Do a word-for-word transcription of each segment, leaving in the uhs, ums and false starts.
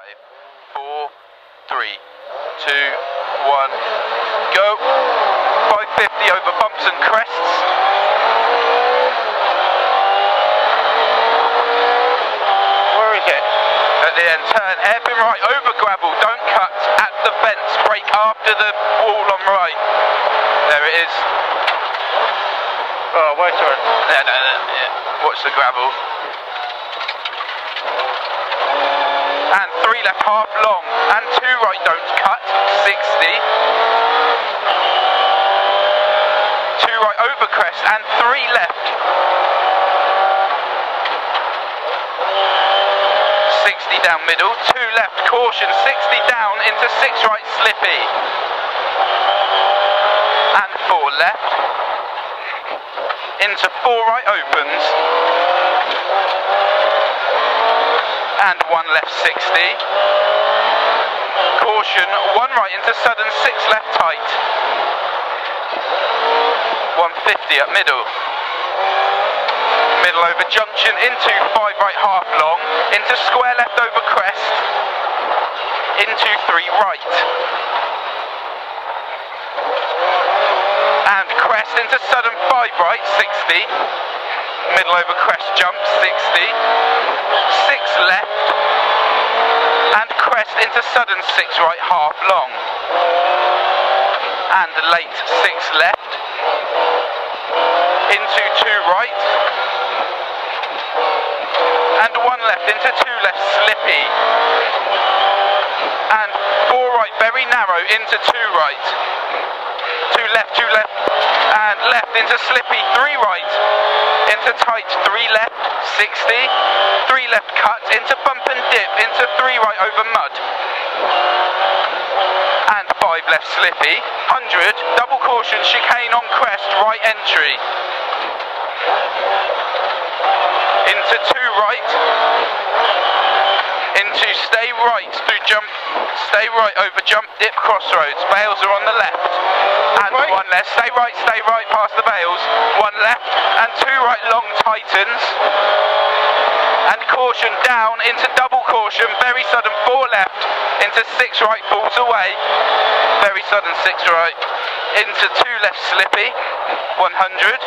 Five, four, three, two, one, go. five fifty over bumps and crests. Where is it? At the end, turn, hairpin right over gravel, don't cut at the fence, brake after the wall on right. There it is. Oh, wait, sorry. No, no, no, yeah. Watch the gravel. And three left, half long, and two right, don't cut, sixty. Two right over crest, and three left. sixty down middle, two left, caution, sixty down into six right, slippy. And four left. Into four right opens. And one left, sixty. Caution, one right into sudden, six left tight. one fifty up middle. Middle over junction, into five right half long, into square left over crest, into three right. And crest into sudden five right, sixty. Middle over crest jump, sixty. Six left. And crest into sudden six right half long. And late six left. Into two right. And one left into two left, slippy. And four right, very narrow, into two right. Two left, two left, and left into slippy, three right, into tight, three left, sixty, three left cut, into bump and dip, into three right over mud. And five left slippy, one hundred, double caution, chicane on crest, right entry. Into two right, into stay right through jump, stay right over jump dip crossroads, bales are on the left, and right. One left, stay right, stay right past the bales, one left, and two right long tightens, and caution down into double caution, very sudden four left, into six right falls away, very sudden six right, into two left slippy, one hundred.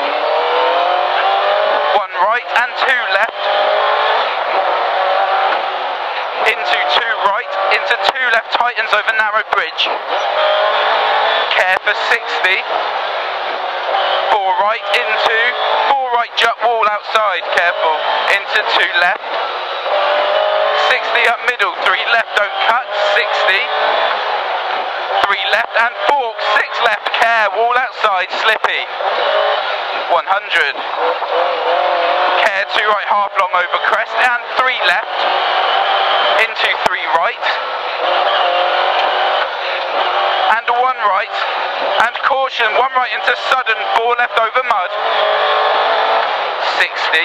One right and two left. Into two right, into two left tightens over narrow bridge. Care for sixty. Four right into, four right jut wall outside, careful. Into two left. sixty up middle, three left, don't cut, sixty. Three left and fork, six left, care, wall outside, slippy. one hundred. Care, two right, half long over crest, and three left. Into three right. And one right. And caution, one right into sudden, four left over mud. sixty.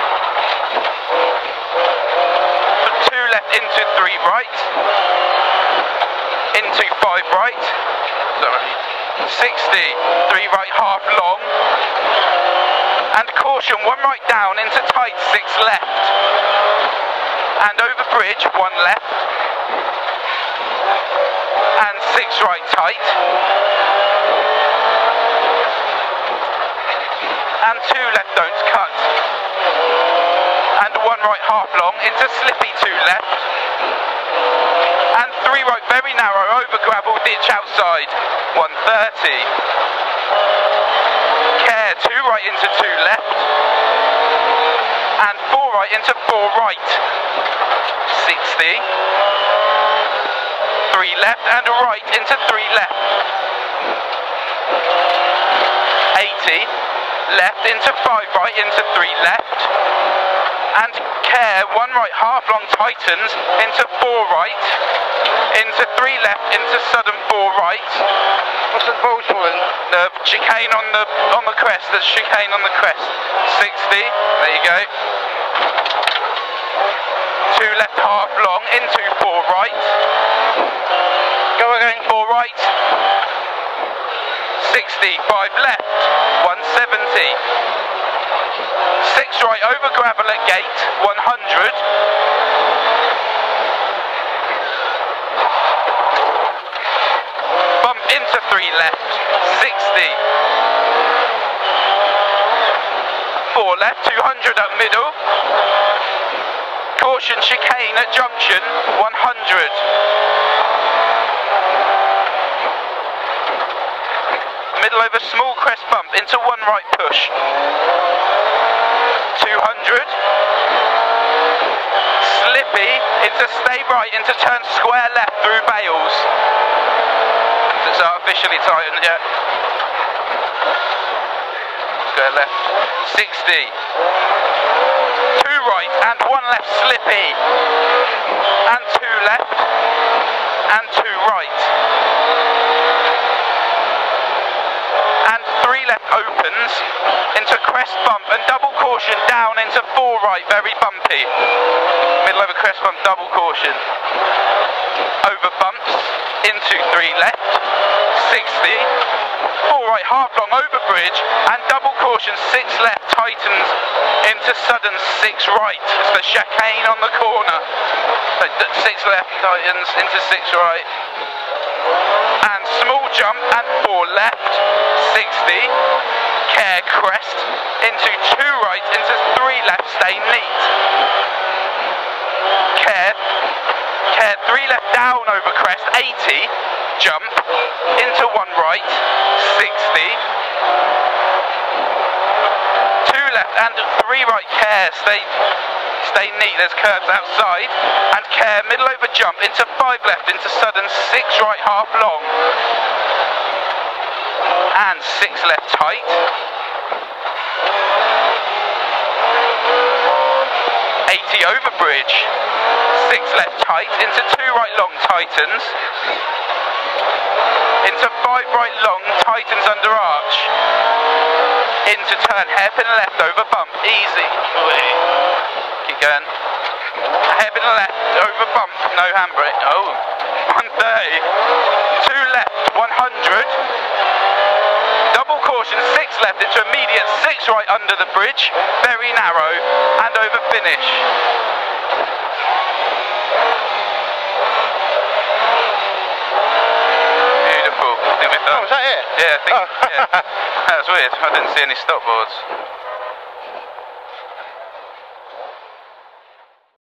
Two left into three right. Into five right. Sorry. sixty. Three right, half long. And caution, one right down into tight, six left. And over bridge, one left. And six right tight. And two left, don't cut. And one right, half long, into slippy, two left. And three right, very narrow, over gravel, ditch outside, one thirty. Care, two right into two left, and four right into four right, sixty, three left and right into three left, eighty, left into five right into three left, and care, one right half long tightens into four right, into three left into sudden four right. What's the ball falling? The chicane on the on the crest, there's chicane on the crest. sixty, there you go. Two left half long, into four right. Go again, four right. sixty, five left, one seventy. Six right over gravel at gate, one hundred. four left, two hundred up middle. Caution chicane at junction, one hundred. Middle over small crest bump into one right push. two hundred. Slippy into stay right into turn square left through Bales. It's artificially tightened yet. Square left. sixty. Two right and one left slippy. And two left. And two right. And three left opens into crest bump and double caution down into four right, very bumpy. Middle over crest bump, double caution. Over bumps into three left, sixty. Four right, half long over bridge and double caution, six left, tightens into sudden six right. It's the chicane on the corner. Six left, tightens into six right. And small jump and four left, sixty. Care crest into two right, into three left, stay neat. Care, care three left down over crest, eighty. Jump into one right, sixty. Two left and three right, care, stay stay neat, there's curves outside. And care, middle over jump into five left, into sudden six right, half long. And six left tight. eighty over bridge. Six left tight, into two right long, tightens. Into five right long, tightens under arch. Into turn, hairpin left over bump, easy. Keep going. Hairpin left over bump, no handbrake. Oh, one thirty. Two left, one hundred. Double caution, six left into immediate, six right under the bridge. Very narrow, and over finish. Oh, was that it? Yeah, I think, oh. yeah. That was weird. I didn't see any stop boards.